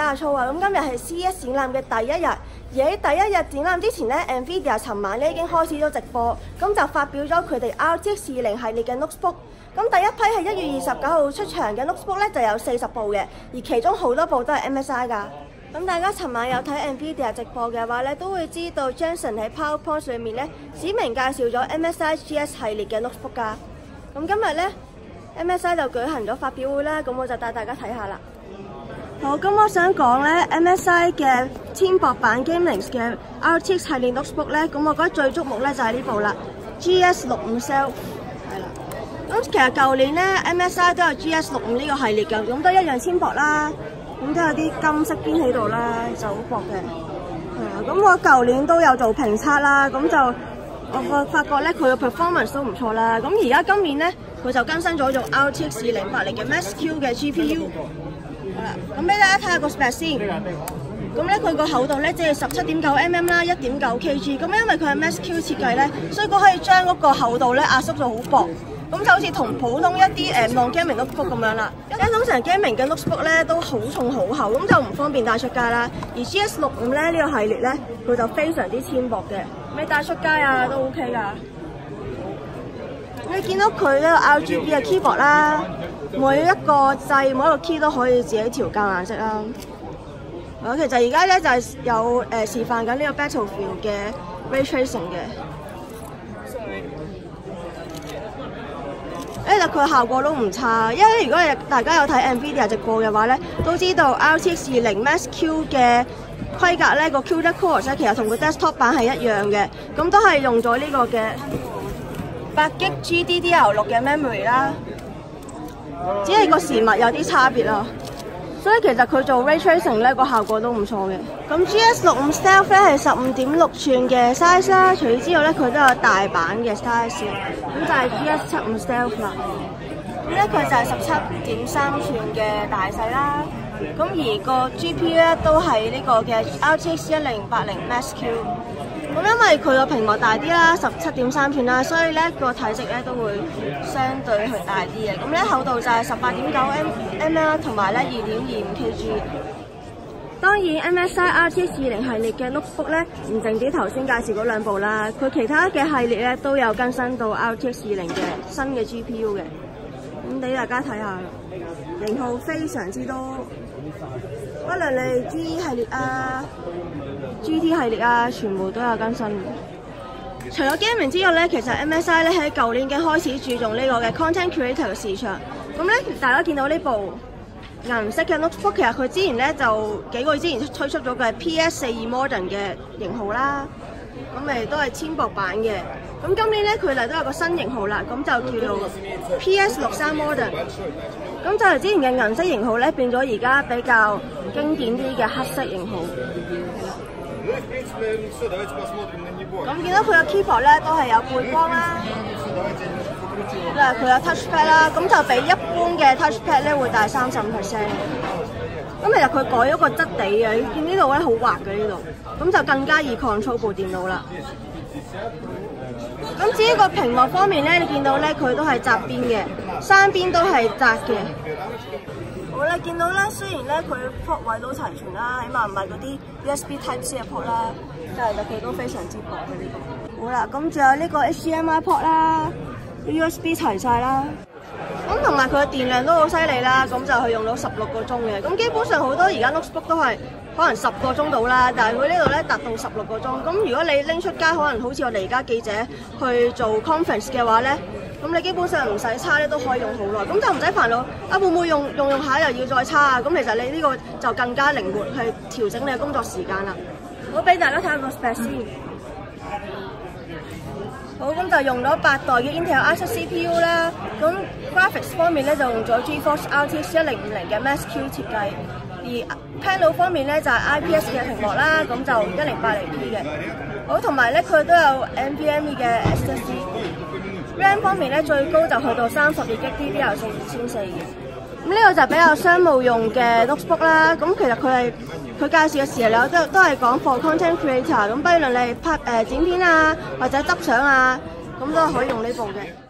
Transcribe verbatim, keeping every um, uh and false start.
加粗啊！咁今日係 C E S 展覽嘅第一日，而喺第一日展覽之前咧 ，NVIDIA 尋晚咧已經開始咗直播，咁就發表咗佢哋 R T X 二零系列嘅 notebook。咁第一批係一月二十九號出場嘅 notebook 咧就有四十部嘅，而其中好多部都係 M S I 㗎。咁大家尋晚有睇 NVIDIA 直播嘅話咧，都會知道 Jensen 喺 PowerPoint 上面咧指明介紹咗 M S I G S 系列嘅 notebook 㗎。咁今日咧 M S I 就舉行咗發表會啦，咁我就帶大家睇下啦。好，咁我想講咧 M S I 嘅天博版 Gaming 嘅 R T X 系列 notebook 咧，咁我覺得最矚目咧就係呢部啦 ，G S 六五 Cell 係啦。咁其實舊年咧 M S I 都有 G S 六五呢個系列㗎，咁都一樣天薄啦，咁都有啲金色邊喺度啦，就好薄嘅。係啊，咁我舊年都有做評測啦，咁就我發覺咧佢嘅 performance 都唔錯啦。咁而家今年咧佢就更新咗用 R T X 二零八零嘅 Max Q 嘅 G P U。好啦，咁俾大家睇下個 spec 先。咁咧佢個厚度咧即係十七點九 mm 啦，一點九 kg。咁因為佢係 Max Q 設計咧，所以佢可以將嗰個厚度咧壓縮到好薄。咁就好似同普通一啲誒 non-gaming notebook 咁樣啦。因為通常 gaming 嘅 notebook 咧都好重好厚，咁就唔方便帶出街啦。而 G S 六五咧呢個系列咧，佢就非常之纖薄嘅，你帶出街啊都 OK 㗎。你見到佢呢個 R G B 嘅 keyboard 啦，每一個掣每一個 key 都可以自己調校顏色啦。我其實而家咧就係、是、有誒、呃、示範緊呢個 Battlefield 嘅 Ray Tracing 嘅。誒，但佢效果都唔差，因為如果大家有睇 NVIDIA 直播嘅話咧，都知道 R T X 二零 Max Q 嘅規格咧個 CUDA Core 咧其實同個 desktop 版係一樣嘅，咁都係用咗呢個嘅八 G G D D R 六嘅 memory 啦，只係個時密有啲差別咯。所以其實佢做 Ray Tracing 咧個效果都唔錯嘅。咁 G S 六五 Stealth 咧係十五點六寸嘅 size 啦，除此之外咧佢都有大版嘅 size， 咁就係 G S 七五 Stealth 啦。咁咧佢就係十七點三寸嘅大細啦。咁而個 G P U 咧都係呢個嘅 R T X 一零八零 Max Q。咁因為佢個屏幕大啲啦，十七點三寸啦，所以咧個體積咧都會相對係大啲嘅。咁咧厚度就係十八點九 mm 同埋咧二點二五 kg。當然 M S I R T X 二零系列嘅 notebook 咧唔淨止頭先介紹嗰兩部啦，佢其他嘅系列咧都有更新到 R T X 二零嘅新嘅 G P U 嘅。咁俾大家睇下，型號非常之多，不論你 G 系列啊、G T 系列啊，全部都有更新。除咗 gaming 之外咧，其實 M S I 咧喺舊年已經開始注重呢個嘅 content creator 嘅市場。咁咧，大家見到呢部銀色嘅 notebook， 其實佢之前咧就幾個月之前推出咗嘅 P S 四二 Modern 嘅型號啦，咁咪都係天薄版嘅。咁今年咧佢哋都有個新型號啦，咁就叫做 P S 六三 Modern。咁就係之前嘅銀色型號咧，變咗而家比較經典啲嘅黑色型號。咁見到佢個 keyboard 咧都係有背光啦，嗱佢有 touchpad 啦，咁就比一般嘅 touchpad 咧會大三十五 percent。咁其實佢改咗個質地嘅，你見呢度咧好滑嘅呢度，咁就更加易 control 部電腦啦。咁至於個屏幕方面咧，你見到咧佢都係窄邊嘅，三邊都係窄嘅。好啦，見到咧雖然咧佢 port 位都齊全啦，起碼唔係嗰啲 U S B Type C 嘅 port 啦，但係佢都非常之薄嘅呢個。好啦，咁仲有呢個 H D M I port 啦 ，U S B 齊晒啦。咁同埋佢嘅電量都好犀利啦，咁就係用到十六個鐘嘅。咁基本上好多而家 notebook 都係可能十個鐘到啦，但係佢呢度咧達到十六個鐘。咁如果你拎出街，可能好似我哋而家記者去做 conference 嘅話咧，咁你基本上唔使叉咧都可以用好耐，咁就唔使煩惱啊會唔會用用用下又要再叉啊？咁其實你呢個就更加靈活去調整你嘅工作時間啦。我俾大家睇下個 spec 先。好，咁就用咗八代嘅 Intel i 七 C P U 啦。咁 graphics 方面咧就用咗 GeForce R T X 一零五零嘅 Max Q 設計，而 panel 方面咧就係 I P S 嘅屏幕啦，咁就一零八零 P 嘅。好，同埋咧佢都有 NVMe 嘅 S S D。RAM 方面咧最高就去到三十二 G D D R 四二千四嘅。咁呢個就比較商務用嘅 notebook 啦。咁其實佢係佢介紹嘅時候咧都都係講 for content creator， 咁不論你拍誒、呃、剪片啊或者執相啊，咁都可以用呢部嘅。